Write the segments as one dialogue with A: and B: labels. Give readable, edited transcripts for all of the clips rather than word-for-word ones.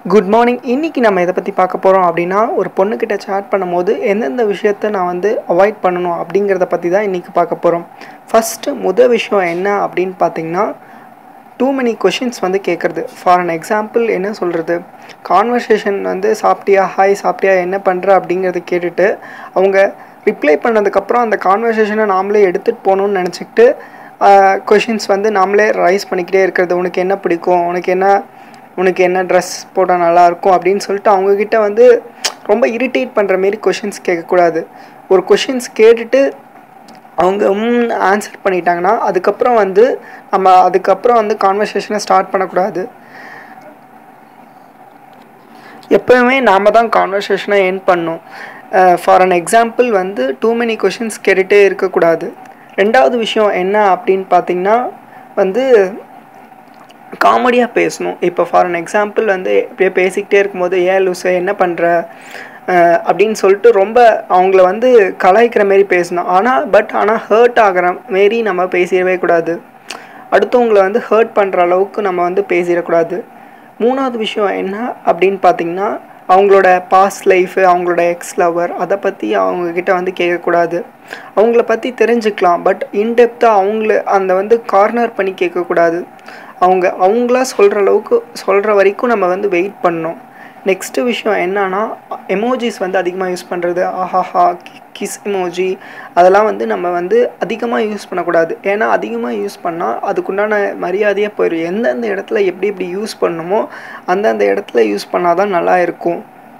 A: Good morning. இன்றைக்கி நம்ம இதை பற்றி பார்க்க போகிறோம் அப்படின்னா, ஒரு பொண்ணுக்கிட்ட சேட் பண்ணும்போது எந்தெந்த விஷயத்த நான் வந்து அவாய்ட் பண்ணணும் அப்படிங்கிறத பற்றி தான் இன்றைக்கி பார்க்க போகிறோம். ஃபஸ்ட்டு விஷயம் என்ன அப்படின்னு பார்த்தீங்கன்னா, டூ மெனி கொஷின்ஸ் வந்து கேட்குறது. ஃபார் அன் எக்ஸாம்பிள் என்ன சொல்கிறது, கான்வர்சேஷன் வந்து சாப்பிட்டியா, ஹாய் சாப்பிட்டியா, என்ன பண்ணுற அப்படிங்கிறத கேட்டுட்டு அவங்க ரிப்ளை பண்ணதுக்கப்புறம் அந்த கான்வர்சேஷனை நாமளே எடுத்துகிட்டு போகணுன்னு நினச்சிக்கிட்டு கொஷின்ஸ் வந்து நாமளே ரைஸ் பண்ணிக்கிட்டே இருக்கிறது. உனக்கு என்ன பிடிக்கும், உனக்கு என்ன ட்ரெஸ் போட்டால் நல்லாயிருக்கும் அப்படின்னு சொல்லிட்டு அவங்கக்கிட்ட வந்து ரொம்ப இரிட்டேட் பண்ணுற மாரி கொஷின்ஸ் கேட்கக்கூடாது. ஒரு கொஷின்ஸ் கேட்டுட்டு அவங்க ஆன்சர் பண்ணிட்டாங்கன்னா அதுக்கப்புறம் வந்து கான்வர்சேஷனை ஸ்டார்ட் பண்ணக்கூடாது. எப்போவுமே நாம் தான் கான்வர்சேஷனை எண்ட் பண்ணணும். ஃபார் அன் எக்ஸாம்பிள் வந்து டூ மெனி கொஷின்ஸ் கேட்டுகிட்டே இருக்கக்கூடாது. ரெண்டாவது விஷயம் என்ன அப்படின்னு பார்த்திங்கன்னா வந்து காமெடியாக பேசணும். இப்போ ஃபார் அன் எக்ஸாம்பிள் வந்து இப்படியே பேசிக்கிட்டே இருக்கும்போது ஏன் லூசு என்ன பண்ணுற அப்படின்னு சொல்லிட்டு ரொம்ப அவங்கள வந்து கலாய்க்கிற மாரி பேசணும். ஆனால் ஹர்ட் ஆகிற மாரி நம்ம பேசிடவே கூடாது. அடுத்தவங்களை வந்து ஹர்ட் பண்ணுற அளவுக்கு நம்ம வந்து பேசிடக்கூடாது. மூணாவது விஷயம் என்ன அப்படின்னு பார்த்திங்கன்னா, அவங்களோட பாஸ்ட் லைஃபு, அவங்களோட எக்ஸ் லவர் அதை பற்றி அவங்கக்கிட்ட வந்து கேட்கக்கூடாது. அவங்கள பற்றி தெரிஞ்சுக்கலாம், பட் இன்டெப்த்தாக அவங்கள அந்த வந்து கார்னர் பண்ணி கேட்கக்கூடாது. அவங்களா சொல்கிற வரைக்கும் நம்ம வந்து வெயிட் பண்ணணும். நெக்ஸ்ட்டு விஷயம் என்னன்னா, எமோஜிஸ் வந்து அதிகமாக யூஸ் பண்ணுறது. ஆஹாஹா, கிஸ் எமோஜி அதெல்லாம் வந்து நம்ம வந்து அதிகமாக யூஸ் பண்ணக்கூடாது. ஏன்னா அதிகமாக யூஸ் பண்ணால் அதுக்குண்டான மரியாதையாக போயிடும். எந்தெந்த இடத்துல எப்படி யூஸ் பண்ணணுமோ அந்தந்த இடத்துல யூஸ் பண்ணால் தான் நல்லா இருக்கும்.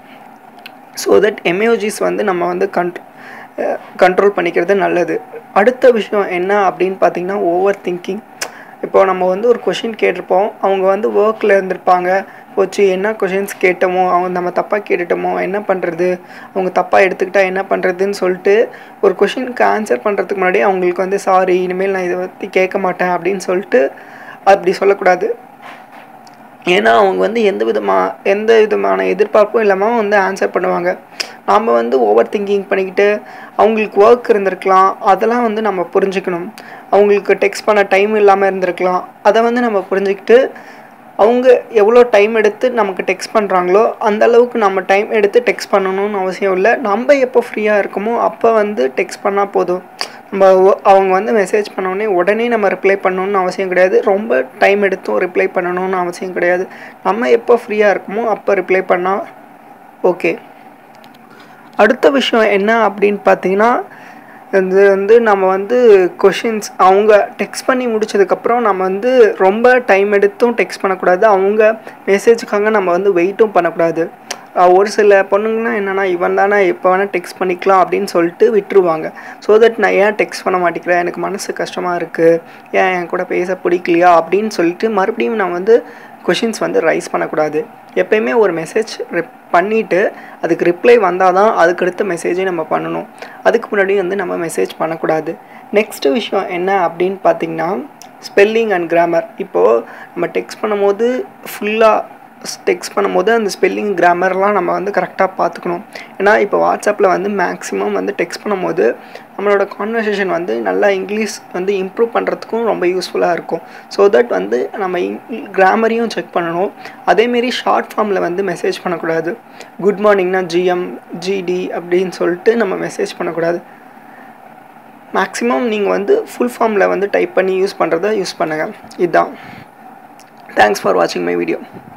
A: ஸோ தட் எமோஜிஸ் வந்து நம்ம வந்து கண்ட்ரோல் பண்ணிக்கிறது நல்லது. அடுத்த விஷயம் என்ன அப்படின்னு பார்த்திங்கன்னா, ஓவர் திங்கிங். இப்போது நம்ம வந்து ஒரு கொஷின் கேட்டிருப்போம், அவங்க வந்து ஒர்க்கில் இருந்திருப்பாங்க. போச்சு என்ன கொஷின்ஸ் கேட்டோமோ, நம்ம தப்பாக கேட்டுட்டோமோ, என்ன பண்ணுறது, அவங்க தப்பாக எடுத்துக்கிட்டால் என்ன பண்ணுறதுன்னு சொல்லிட்டு ஒரு கொஷினுக்கு ஆன்சர் பண்ணுறதுக்கு முன்னாடி அவங்களுக்கு வந்து சாரி, இனிமேல் நான் இதை பற்றி கேட்க மாட்டேன் அப்படின்னு சொல்லிட்டு அப்படி சொல்லக்கூடாது. ஏன்னா அவங்க வந்து எந்த விதமான எதிர்பார்ப்பும் இல்லாமல் வந்து ஆன்சர் பண்ணுவாங்க. நாம் வந்து ஓவர் திங்கிங் பண்ணிக்கிட்டு அவங்களுக்கு ஒர்க் இருந்திருக்கலாம், அதெல்லாம் வந்து நம்ம புரிஞ்சுக்கணும். அவங்களுக்கு டெக்ஸ்ட் பண்ண டைம் இல்லாமல் இருந்திருக்கலாம், அதை வந்து நம்ம புரிஞ்சுக்கிட்டு அவங்க எவ்வளோ டைம் எடுத்து நமக்கு டெக்ஸ்ட் பண்ணுறாங்களோ அந்தளவுக்கு நம்ம டைம் எடுத்து டெக்ஸ்ட் பண்ணணும்னு அவசியம் இல்லை. நம்ம எப்போ ஃப்ரீயாக இருக்கோமோ அப்போ வந்து டெக்ஸ்ட் பண்ணால் போதும். அவங்க வந்து மெசேஜ் பண்ணோடனே உடனே நம்ம ரிப்ளை பண்ணணுன்னு அவசியம் கிடையாது. ரொம்ப டைம் எடுத்தும் ரிப்ளை பண்ணணும்னு அவசியம் கிடையாது. நம்ம எப்போ ஃப்ரீயாக இருக்கோமோ அப்போ ரிப்ளை பண்ணால் ஓகே. அடுத்த விஷயம் என்ன அப்படின்னு பார்த்தீங்கன்னா, இது வந்து நம்ம வந்து கொஷின்ஸ் அவங்க டெக்ஸ்ட் பண்ணி முடிச்சதுக்கப்புறம் நம்ம வந்து ரொம்ப டைம் எடுத்தும் டெக்ஸ்ட் பண்ணக்கூடாது. அவங்க மெசேஜுக்காக நம்ம வந்து வெயிட்டும் பண்ணக்கூடாது. ஒரு சில பொண்ணுங்கள்லாம் என்னென்னா, இவன் தானே எப்போ வேணால் டெக்ஸ்ட் பண்ணிக்கலாம் அப்படின்னு சொல்லிட்டு விட்டுருவாங்க. ஸோ தட் நான் ஏன் டெக்ஸ்ட் பண்ண மாட்டேங்கிறேன், எனக்கு மனசு கஷ்டமாக இருக்குது, ஏன் என் கூட பேச பிடிக்கலையா அப்படின்னு சொல்லிட்டு மறுபடியும் நான் வந்து கொஷின்ஸ் வந்து ரைஸ் பண்ணக்கூடாது. எப்போயுமே ஒரு மெசேஜ் பண்ணிவிட்டு அதுக்கு ரிப்ளை வந்தால் தான் அதுக்கடுத்த மெசேஜே நம்ம பண்ணணும். அதுக்கு முன்னாடி வந்து நம்ம மெசேஜ் பண்ணக்கூடாது. நெக்ஸ்ட்டு விஷயம் என்ன அப்படின்னு பார்த்திங்கன்னா, ஸ்பெல்லிங் அண்ட் கிராமர். இப்போது நம்ம டெக்ஸ்ட் பண்ணும்போது அந்த ஸ்பெல்லிங் கிராமர்லாம் நம்ம வந்து கரெக்டாக பார்த்துக்கணும். ஏன்னா இப்போ வாட்ஸ்அப்பில் வந்து மேக்ஸிமம் வந்து டெக்ஸ்ட் பண்ணும்போது நம்மளோட கான்வர்சேஷன் வந்து நல்லா இங்கிலீஷ் வந்து இம்ப்ரூவ் பண்ணுறதுக்கும் ரொம்ப யூஸ்ஃபுல்லாக இருக்கும். ஸோ தட் வந்து நம்ம கிராமரையும் செக் பண்ணணும். அதேமாரி ஷார்ட் ஃபார்மில் வந்து மெசேஜ் பண்ணக்கூடாது. குட் மார்னிங்னா ஜிஎம், ஜிடி அப்படின்னு சொல்லிட்டு நம்ம மெசேஜ் பண்ணக்கூடாது. மேக்ஸிமம் நீங்கள் வந்து ஃபுல் ஃபார்மில் வந்து டைப் பண்ணி யூஸ் பண்ணுறதை யூஸ் பண்ணுங்கள். இதுதான். தேங்க்ஸ் ஃபார் வாட்சிங் மை வீடியோ.